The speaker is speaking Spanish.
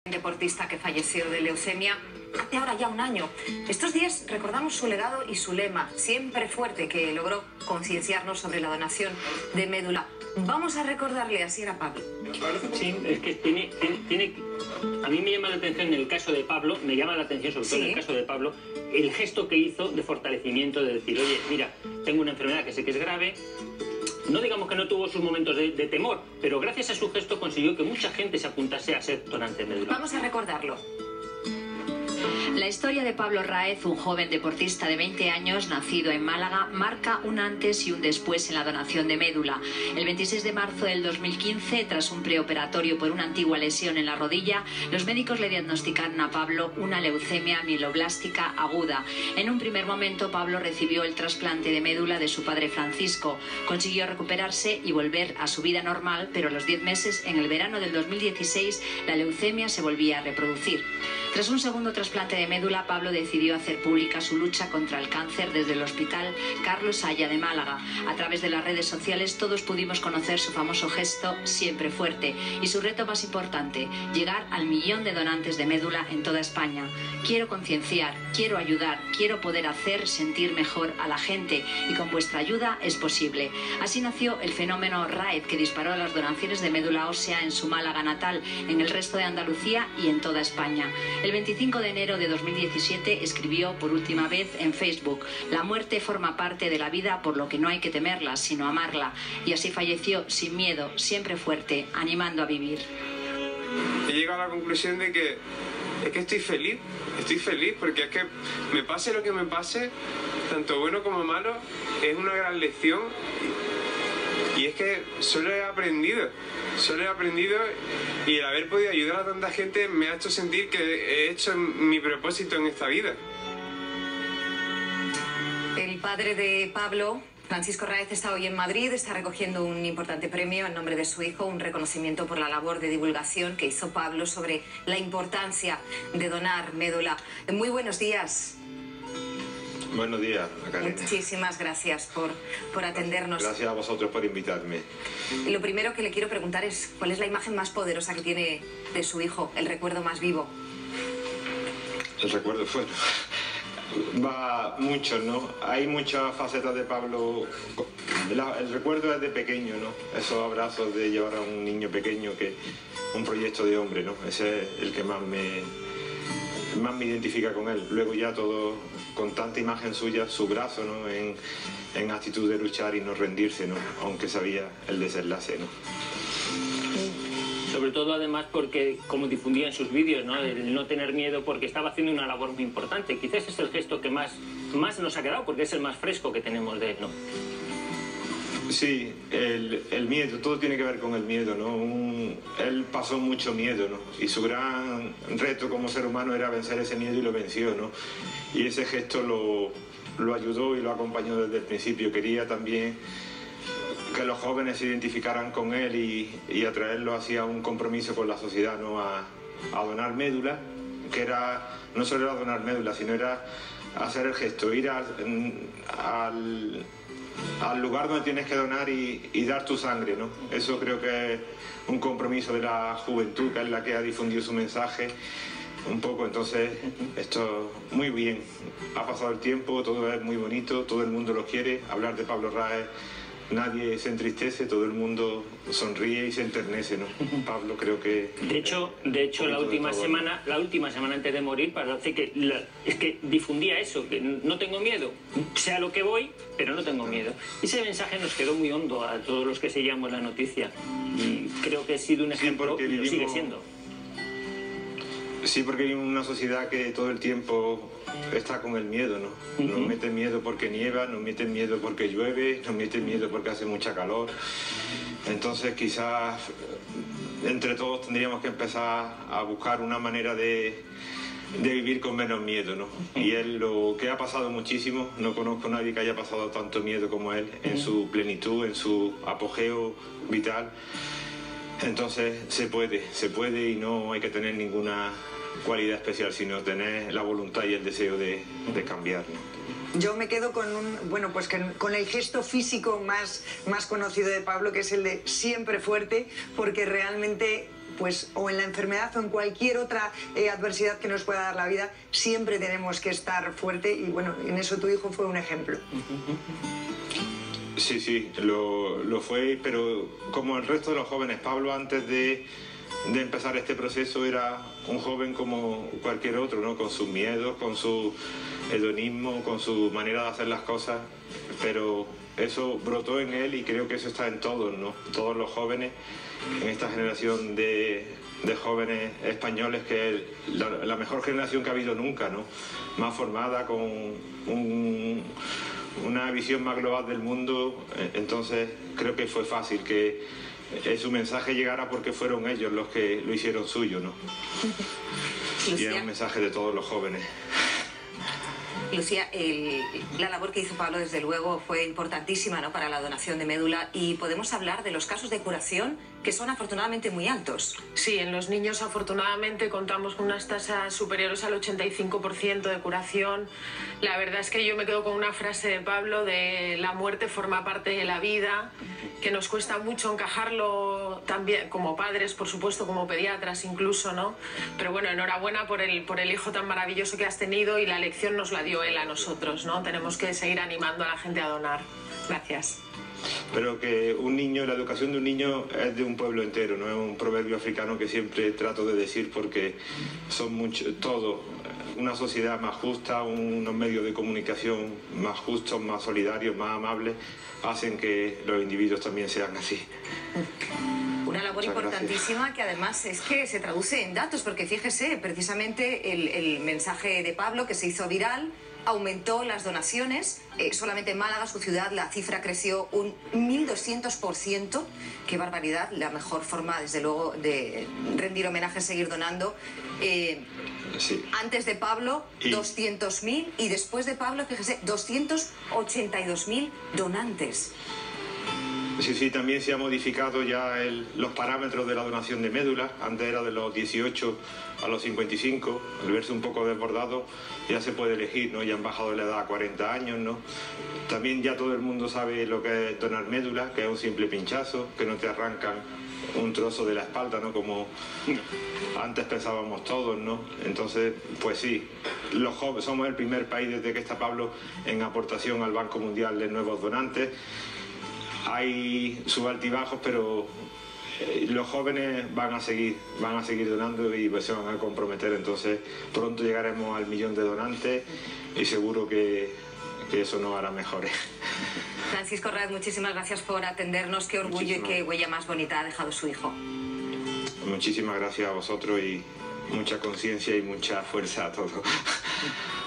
Deportista que falleció de leucemia hace ahora ya un año. Estos días recordamos su legado y su lema, siempre fuerte, que logró concienciarnos sobre la donación de médula. Vamos a recordarle, así era Pablo. Sí, es que tiene... A mí me llama la atención en el caso de Pablo, me llama la atención sobre todo en el caso de Pablo, el gesto que hizo de fortalecimiento, de decir, oye, mira, tengo una enfermedad que sé que es grave. No digamos que no tuvo sus momentos de temor, pero gracias a su gesto consiguió que mucha gente se apuntase a ser donante de médula. Vamos a recordarlo. La historia de Pablo Raez, un joven deportista de 20 años, nacido en Málaga, marca un antes y un después en la donación de médula. El 26 de marzo del 2015, tras un preoperatorio por una antigua lesión en la rodilla, los médicos le diagnosticaron a Pablo una leucemia mieloblástica aguda. En un primer momento, Pablo recibió el trasplante de médula de su padre Francisco. Consiguió recuperarse y volver a su vida normal, pero a los 10 meses, en el verano del 2016, la leucemia se volvía a reproducir. Tras un segundo trasplante de médula, Pablo decidió hacer pública su lucha contra el cáncer desde el Hospital Carlos Haya de Málaga. A través de las redes sociales todos pudimos conocer su famoso gesto siempre fuerte y su reto más importante, llegar al 1.000.000 de donantes de médula en toda España. Quiero concienciar, quiero ayudar, quiero poder hacer sentir mejor a la gente y con vuestra ayuda es posible. Así nació el fenómeno Raez, que disparó las donaciones de médula ósea en su Málaga natal, en el resto de Andalucía y en toda España. El 25 de enero de 2017 escribió por última vez en Facebook: la muerte forma parte de la vida, por lo que no hay que temerla, sino amarla. Y así falleció sin miedo, siempre fuerte, animando a vivir. He llegado a la conclusión de que estoy feliz porque es que me pase lo que me pase, tanto bueno como malo, es una gran lección. Y es que solo he aprendido y el haber podido ayudar a tanta gente me ha hecho sentir que he hecho mi propósito en esta vida. El padre de Pablo, Francisco Raez, está hoy en Madrid, está recogiendo un importante premio en nombre de su hijo, un reconocimiento por la labor de divulgación que hizo Pablo sobre la importancia de donar médula. Muy buenos días. Buenos días, Macarena. Muchísimas gracias por atendernos. Gracias a vosotros por invitarme. Lo primero que le quiero preguntar es, ¿cuál es la imagen más poderosa que tiene de su hijo, el recuerdo más vivo? El recuerdo, bueno, va mucho, ¿no? Hay muchas facetas de Pablo. El recuerdo es de pequeño, ¿no? Esos abrazos de llevar a un niño pequeño, que un proyecto de hombre, ¿no? Ese es el que más me identifica con él. Luego ya todo, con tanta imagen suya, su brazo, ¿no? en actitud de luchar y no rendirse, ¿no? Aunque sabía el desenlace, ¿no? Sobre todo además porque, como difundía en sus vídeos, ¿no? El no tener miedo, porque estaba haciendo una labor muy importante. Quizás es el gesto que más nos ha quedado, porque es el más fresco que tenemos de él, ¿no? Sí, el miedo, todo tiene que ver con el miedo, ¿no? Él pasó mucho miedo, ¿no? Y su gran reto como ser humano era vencer ese miedo y lo venció, ¿no? Y ese gesto lo ayudó y lo acompañó desde el principio. Quería también que los jóvenes se identificaran con él y atraerlo hacia un compromiso con la sociedad, ¿no? A donar médula, que era, no solo era donar médula, sino era hacer el gesto, ir al lugar donde tienes que donar y dar tu sangre, ¿no? Eso creo que es un compromiso de la juventud, que es la que ha difundido su mensaje un poco. Entonces, esto muy bien. Ha pasado el tiempo, todo es muy bonito, todo el mundo lo quiere. Hablar de Pablo Raez, nadie se entristece, todo el mundo sonríe y se enternece, ¿no? Pablo, creo que... De hecho la última semana antes de morir, parece que es que difundía eso, que no tengo miedo, sea lo que voy, pero no tengo miedo. Ese mensaje nos quedó muy hondo a todos los que seguíamos la noticia y creo que ha sido un ejemplo y lo sigue siendo. Sí, porque hay una sociedad que todo el tiempo está con el miedo, ¿no? Nos mete miedo porque nieva, nos mete miedo porque llueve, nos mete miedo porque hace mucha calor. Entonces quizás entre todos tendríamos que empezar a buscar una manera de vivir con menos miedo, ¿no? Y él, lo que ha pasado muchísimo, no conozco a nadie que haya pasado tanto miedo como él, en su plenitud, en su apogeo vital. Entonces se puede y no hay que tener ninguna cualidad especial, sino tener la voluntad y el deseo de cambiar, ¿no? Yo me quedo con con el gesto físico más conocido de Pablo, que es el de siempre fuerte, porque realmente pues o en la enfermedad o en cualquier otra adversidad que nos pueda dar la vida, siempre tenemos que estar fuerte y bueno, en eso tu hijo fue un ejemplo. Sí, sí, lo fue, pero como el resto de los jóvenes, Pablo antes de empezar este proceso era un joven como cualquier otro, ¿no? Con sus miedos, con su hedonismo, con su manera de hacer las cosas, pero eso brotó en él y creo que eso está en todos, ¿no? Todos los jóvenes, en esta generación de jóvenes españoles, que es la mejor generación que ha habido nunca, ¿no? Más formada, con una visión más global del mundo, entonces creo que fue fácil que su mensaje llegara porque fueron ellos los que lo hicieron suyo, ¿no? Y era un mensaje de todos los jóvenes. Lucía, la labor que hizo Pablo desde luego fue importantísima, ¿no?, para la donación de médula, y podemos hablar de los casos de curación que son afortunadamente muy altos. Sí, en los niños afortunadamente contamos con unas tasas superiores al 85% de curación. La verdad es que yo me quedo con una frase de Pablo de la muerte forma parte de la vida, que nos cuesta mucho encajarlo también como padres, por supuesto, como pediatras incluso, ¿no? Pero bueno, enhorabuena por el hijo tan maravilloso que has tenido, y la lección nos la dio él a nosotros, ¿no? Tenemos que seguir animando a la gente a donar. Gracias. Pero que un niño, la educación de un niño es de un pueblo entero, no es un proverbio africano que siempre trato de decir, porque son todo, una sociedad más justa, unos medios de comunicación más justos, más solidarios, más amables, hacen que los individuos también sean así. Una labor importantísima que además es que se traduce en datos, porque fíjese, precisamente el mensaje de Pablo, que se hizo viral, aumentó las donaciones. Solamente en Málaga, su ciudad, la cifra creció un 1200%. Qué barbaridad. La mejor forma, desde luego, de rendir homenaje es seguir donando. Sí. Antes de Pablo, 200.000, y después de Pablo, fíjese, 282.000 donantes. Sí, también se ha modificado ya los parámetros de la donación de médula. Antes era de los 18 a los 55, al verse un poco desbordado ya se puede elegir, ¿no? Ya han bajado la edad a 40 años, ¿no? También ya todo el mundo sabe lo que es donar médula, que es un simple pinchazo, que no te arrancan un trozo de la espalda, ¿no? Como antes pensábamos todos, ¿no? Entonces, pues sí, los jóvenes somos el primer país desde que está Pablo en aportación al Banco Mundial de nuevos donantes. Hay sus altibajos, pero los jóvenes van a seguir donando y pues se van a comprometer. Entonces pronto llegaremos al 1.000.000 de donantes y seguro que eso nos hará mejores. Francisco Raez, muchísimas gracias por atendernos. Qué orgullo y qué huella más bonita ha dejado su hijo. Muchísimas gracias a vosotros y mucha conciencia y mucha fuerza a todos.